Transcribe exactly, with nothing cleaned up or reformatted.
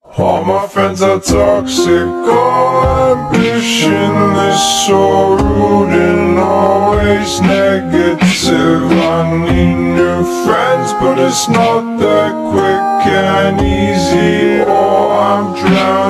All my friends are toxic, all ambitionless, so rude and always negative. I need new friends, but it's not that quick and easy, or I'm drowning.